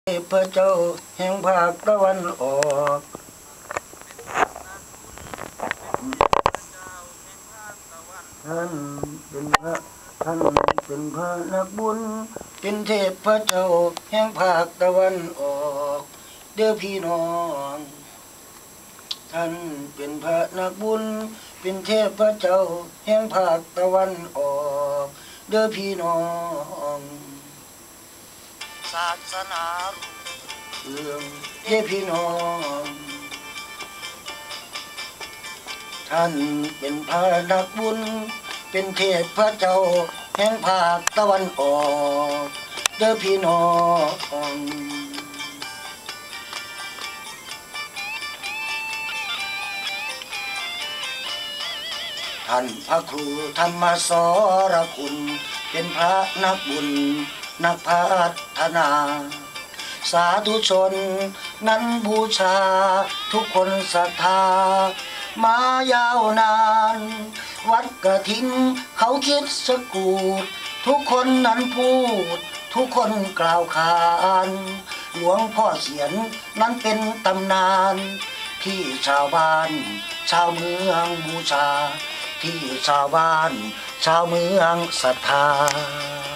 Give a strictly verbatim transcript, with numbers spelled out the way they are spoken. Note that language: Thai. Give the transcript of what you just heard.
พระเจ้าแห่งภาคตะวันออกท่านเป็นพระท่านเป็นพระนักบุญเป็นเทพเจ้าแห่งภาคตะวันออกเด้อพี่น้องท่านเป็นพระนักบุญเป็นเทพเจ้าแห่งภาคตะวันออกเด้อพี่น้องศาสนาเรื่องเด้อพี่น้องท่านเป็นพระนักบุญเป็นเทพเจ้าแห่งภาคตะวันออกเด้อพี่น้องท่านพระครูธรรมสรคุณเป็นพระนักบุญนักพัฒนาสาธุชนนั้นบูชาทุกคนศรัทธามายาวนานวัดกฐินเขาคิดสกูดทุกคนนั้นพูดทุกคนกล่าวขานหลวงพ่อเขียนนั้นเป็นตำนานที่ชาวบ้านชาวเมืองบูชาที่ชาวบ้านชาวเมืองศรัทธา